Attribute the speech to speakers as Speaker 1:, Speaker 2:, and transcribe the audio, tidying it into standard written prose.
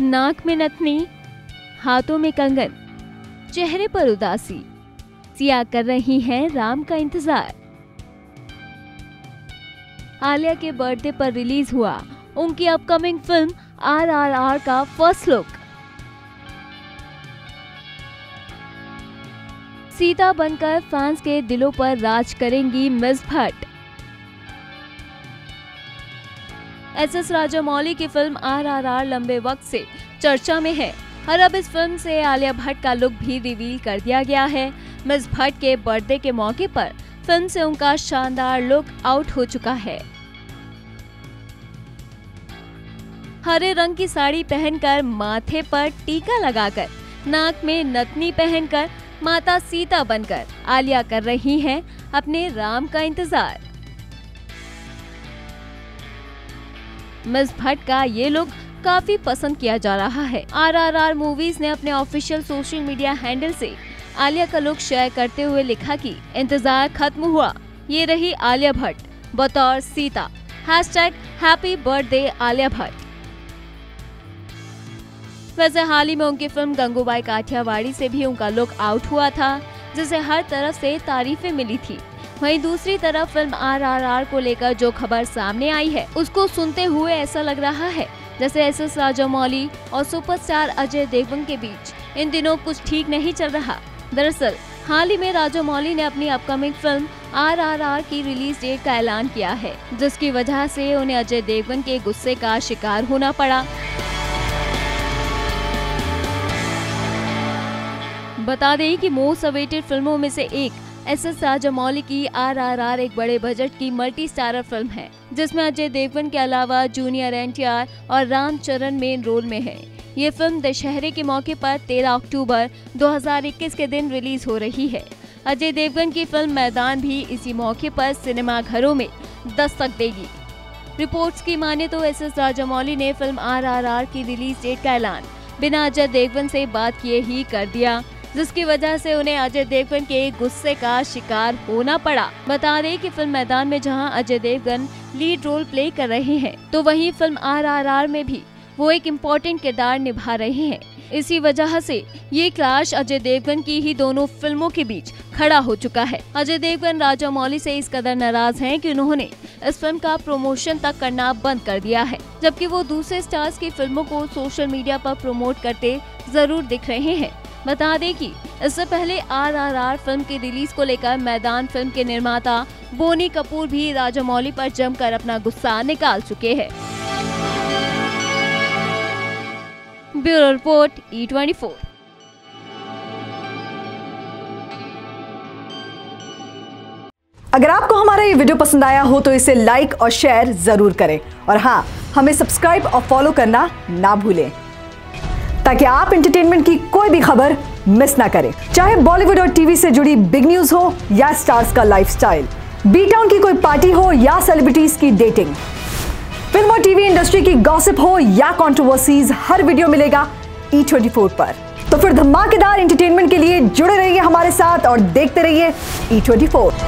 Speaker 1: नाक में नथनी, हाथों में कंगन, चेहरे पर उदासी, सिया कर रही हैं राम का इंतजार। आलिया के बर्थडे पर रिलीज हुआ उनकी अपकमिंग फिल्म RRR का फर्स्ट लुक। सीता बनकर फैंस के दिलों पर राज करेंगी मिस भट्ट। SS राजामौली की फिल्म RRR लंबे वक्त से चर्चा में है और अब इस फिल्म से आलिया भट्ट का लुक भी रिवील कर दिया गया है। मिस भट्ट के बर्थडे के मौके पर फिल्म से उनका शानदार लुक आउट हो चुका है। हरे रंग की साड़ी पहनकर, माथे पर टीका लगाकर, नाक में नथनी पहनकर, माता सीता बनकर आलिया कर रही हैं अपने राम का इंतजार। मिस भट्ट का ये लुक काफी पसंद किया जा रहा है। RRR मूवीज ने अपने ऑफिशियल सोशल मीडिया हैंडल से आलिया का लुक शेयर करते हुए लिखा कि इंतजार खत्म हुआ, ये रही आलिया भट्ट बतौर सीता। #Happy birthday Alia Bhatt. वैसे हाल ही में उनकी फिल्म गंगूबाई काठियावाड़ी से भी उनका लुक आउट हुआ था, जिसे हर तरफ से तारीफें मिली थी। वहीं दूसरी तरफ फिल्म RRR को लेकर जो खबर सामने आई है, उसको सुनते हुए ऐसा लग रहा है जैसे SS राजामौली और सुपरस्टार अजय देवगन के बीच इन दिनों कुछ ठीक नहीं चल रहा। दरअसल हाल ही में राजामौली ने अपनी अपकमिंग फिल्म RRR की रिलीज डेट का ऐलान किया है, जिसकी वजह से उन्हें अजय देवगन के गुस्से का शिकार होना पड़ा। बता दें कि मोस्ट अवेटेड फिल्मों में से एक SS राजामौली की RRR एक बड़े बजट की मल्टी स्टारर फिल्म है, जिसमें अजय देवगन के अलावा जूनियर NTR और रामचरण मेन रोल में है। ये फिल्म दशहरे के मौके पर 13 अक्टूबर 2021 के दिन रिलीज हो रही है। अजय देवगन की फिल्म मैदान भी इसी मौके पर सिनेमा घरों में दस्तक देगी। रिपोर्ट्स की माने तो SS राजामौली ने फिल्म RRR की रिलीज डेट का ऐलान बिना अजय देवगन से बात किए ही कर दिया, जिसकी वजह से उन्हें अजय देवगन के गुस्से का शिकार होना पड़ा। बता दें कि फिल्म मैदान में जहां Ajay Devgn lead role play कर रहे हैं, तो वहीं फिल्म RRR में भी वो एक इम्पोर्टेंट किरदार निभा रहे हैं। इसी वजह से ये क्लैश अजय देवगन की ही दोनों फिल्मों के बीच खड़ा हो चुका है। अजय देवगन राजामौली से इस कदर नाराज हैं कि उन्होंने इस फिल्म का प्रमोशन तक करना बंद कर दिया है, जबकि वो दूसरे स्टार्स की फिल्मों को सोशल मीडिया पर प्रमोट करते जरूर दिख रहे हैं। बता दें कि इससे पहले RRR फिल्म की रिलीज को लेकर मैदान फिल्म के निर्माता बोनी कपूर भी राजामौली पर जमकर अपना गुस्सा निकाल चुके हैं। Bureau report E24।
Speaker 2: अगर आपको हमारा ये वीडियो पसंद आया हो तो इसे लाइक और शेयर जरूर करें, और हाँ, हमें सब्सक्राइब और फॉलो करना ना भूलें, ताकि आप एंटरटेनमेंट की कोई भी खबर मिस ना करें। चाहे बॉलीवुड और टीवी से जुड़ी बिग न्यूज हो या स्टार्स का लाइफस्टाइल, बी टाउन की कोई पार्टी हो या सेलिब्रिटीज की डेटिंग, फिल्म और टीवी इंडस्ट्री की गॉसिप हो या कंट्रोवर्सीज, हर वीडियो मिलेगा E24 पर। तो फिर धमाकेदार एंटरटेनमेंट के लिए जुड़े रहिए हमारे साथ और देखते रहिए E24।